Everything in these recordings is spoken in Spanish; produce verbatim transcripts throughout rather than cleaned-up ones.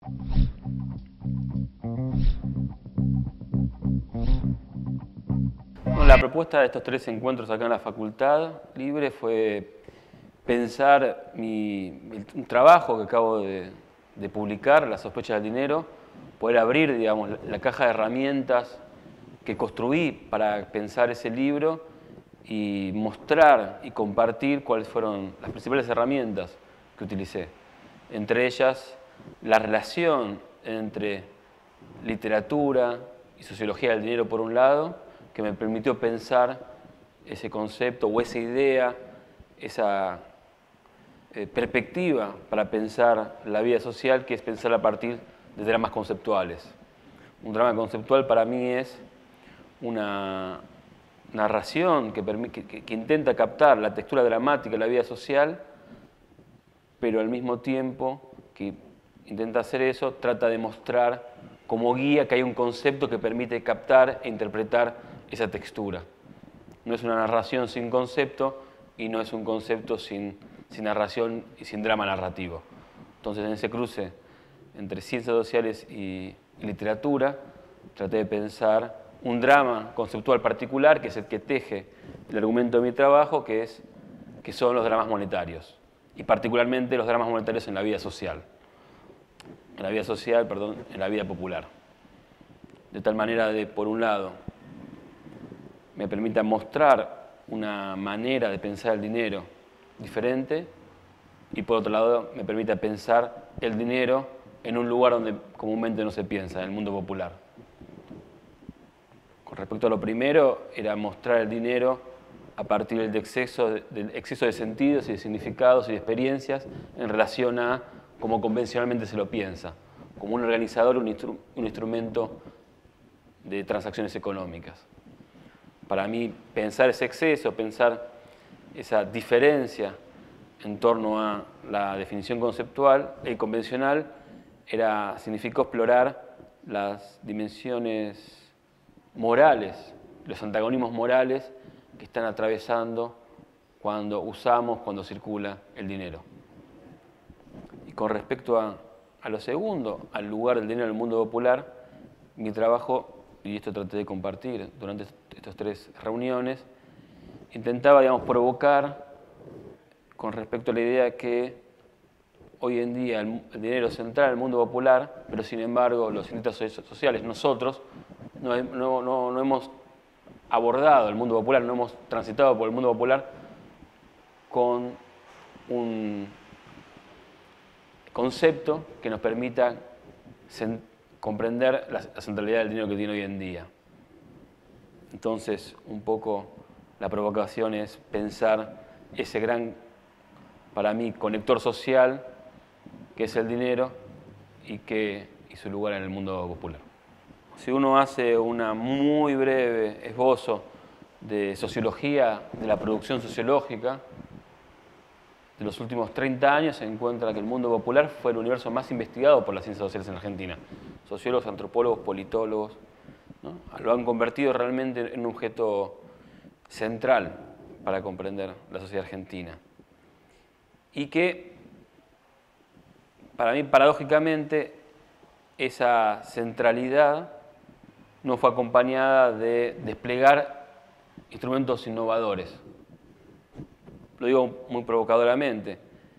Bueno, la propuesta de estos tres encuentros acá en la Facultad Libre fue pensar mi, mi un trabajo que acabo de, de publicar, La sospecha del dinero, poder abrir, digamos, la, la caja de herramientas que construí para pensar ese libro y mostrar y compartir cuáles fueron las principales herramientas que utilicé. Entre ellas, la relación entre literatura y sociología del dinero por un lado, que me permitió pensar ese concepto o esa idea, esa eh, perspectiva para pensar la vida social, que es pensar a partir de dramas conceptuales. Un drama conceptual para mí es una narración que, que, que intenta captar la textura dramática de la vida social, pero al mismo tiempo que intenta hacer eso, trata de mostrar como guía que hay un concepto que permite captar e interpretar esa textura. No es una narración sin concepto y no es un concepto sin, sin narración y sin drama narrativo. Entonces, en ese cruce entre ciencias sociales y, y literatura, traté de pensar un drama conceptual particular, que es el que teje el argumento de mi trabajo, que, es, que son los dramas monetarios, y particularmente los dramas monetarios en la vida social. En la vida social, perdón, en la vida popular. De tal manera de, por un lado, me permita mostrar una manera de pensar el dinero diferente y por otro lado me permita pensar el dinero en un lugar donde comúnmente no se piensa, en el mundo popular. Con respecto a lo primero, era mostrar el dinero a partir del exceso de, del exceso de sentidos y de significados y de experiencias en relación a cómo convencionalmente se lo piensa, como un organizador, un, instru un instrumento de transacciones económicas. Para mí, pensar ese exceso, pensar esa diferencia en torno a la definición conceptual y convencional, era, significó explorar las dimensiones morales, los antagonismos morales que están atravesando cuando usamos, cuando circula el dinero. Y con respecto a, a lo segundo, al lugar del dinero en el mundo popular, mi trabajo, y esto traté de compartir durante estas tres reuniones, intentaba, digamos, provocar con respecto a la idea que hoy en día el, el dinero es central en el mundo popular, pero sin embargo los cientistas sociales, nosotros, no, no, no, no hemos abordado el mundo popular, no hemos transitado por el mundo popular con un concepto que nos permita comprender la, la centralidad del dinero que tiene hoy en día. Entonces, un poco la provocación es pensar ese gran, para mí, conector social que es el dinero y, que, y su lugar en el mundo popular. Si uno hace una muy breve esbozo de sociología, de la producción sociológica de los últimos treinta años, se encuentra que el mundo popular fue el universo más investigado por las ciencias sociales en Argentina. Sociólogos, antropólogos, politólogos, ¿no? Lo han convertido realmente en un objeto central para comprender la sociedad argentina. Y que, para mí, paradójicamente, esa centralidad no fue acompañada de desplegar instrumentos innovadores. Lo digo muy provocadoramente.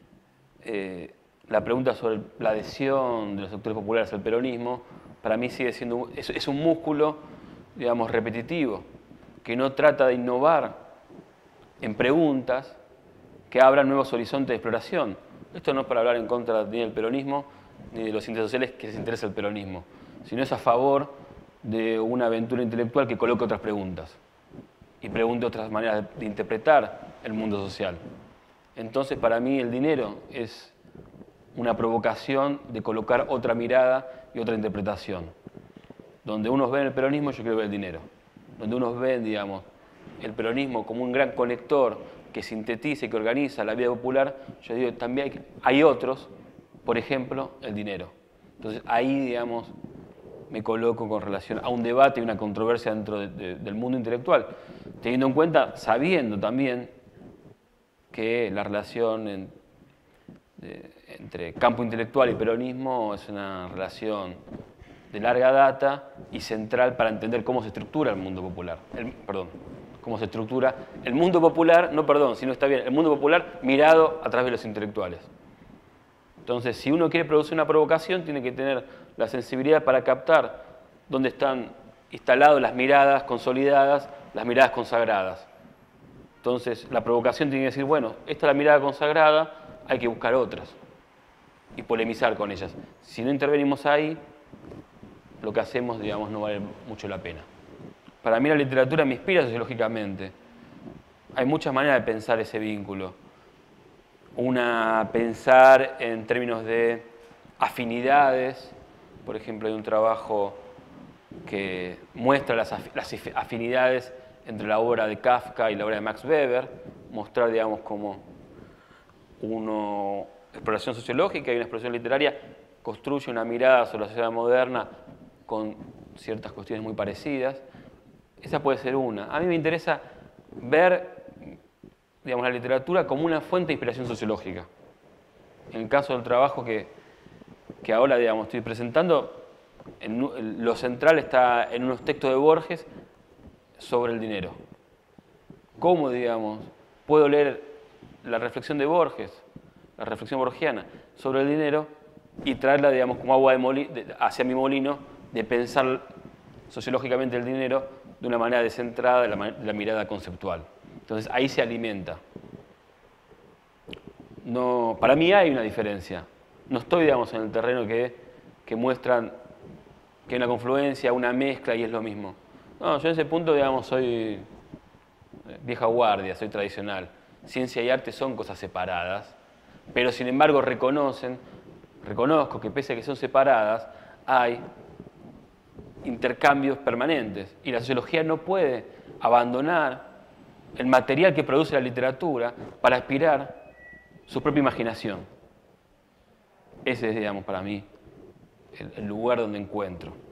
Eh, la pregunta sobre la adhesión de los sectores populares al peronismo, para mí sigue siendo, es, es un músculo, digamos, repetitivo, que no trata de innovar en preguntas que abran nuevos horizontes de exploración. Esto no es para hablar en contra ni del peronismo, ni de los cientistas sociales que les interesa el peronismo, sino es a favor de una aventura intelectual que coloque otras preguntas y pregunte otras maneras de interpretar el mundo social. Entonces, para mí, el dinero es una provocación de colocar otra mirada y otra interpretación. Donde unos ven el peronismo, yo quiero ver el dinero. Donde unos ven, digamos, el peronismo como un gran conector que sintetiza y que organiza la vida popular, yo digo, también hay, hay otros, por ejemplo, el dinero. Entonces, ahí, digamos, me coloco con relación a un debate y una controversia dentro de, de, del mundo intelectual, teniendo en cuenta, sabiendo también que la relación en, de, entre campo intelectual y peronismo es una relación de larga data y central para entender cómo se estructura el mundo popular. El, perdón, cómo se estructura el mundo popular, no perdón, sino está bien, el mundo popular mirado a través de los intelectuales. Entonces, si uno quiere producir una provocación, tiene que tener la sensibilidad para captar dónde están instaladas las miradas consolidadas, las miradas consagradas. Entonces, la provocación tiene que decir, bueno, esta es la mirada consagrada, hay que buscar otras y polemizar con ellas. Si no intervenimos ahí, lo que hacemos, digamos, no vale mucho la pena. Para mí la literatura me inspira sociológicamente. Hay muchas maneras de pensar ese vínculo. Una, pensar en términos de afinidades. Por ejemplo, hay un trabajo que muestra las afinidades entre la obra de Kafka y la obra de Max Weber. Mostrar, digamos, como una exploración sociológica y una exploración literaria construye una mirada sobre la sociedad moderna con ciertas cuestiones muy parecidas. Esa puede ser una. A mí me interesa ver, digamos, la literatura como una fuente de inspiración sociológica. En el caso del trabajo que, que ahora, digamos, estoy presentando, en, lo central está en unos textos de Borges sobre el dinero. ¿Cómo, digamos, puedo leer la reflexión de Borges, la reflexión borgiana sobre el dinero y traerla, digamos, como agua de molino hacia mi molino de pensar sociológicamente el dinero de una manera descentrada de la, de la mirada conceptual? Entonces ahí se alimenta. No, para mí hay una diferencia. No estoy, digamos, en el terreno que, que muestran que hay una confluencia, una mezcla y es lo mismo. No, yo en ese punto, digamos, soy vieja guardia, soy tradicional. Ciencia y arte son cosas separadas, pero sin embargo reconocen, reconozco que pese a que son separadas, hay intercambios permanentes. Y la sociología no puede abandonar el material que produce la literatura para aspirar su propia imaginación. Ese es, digamos, para mí, el, el lugar donde encuentro.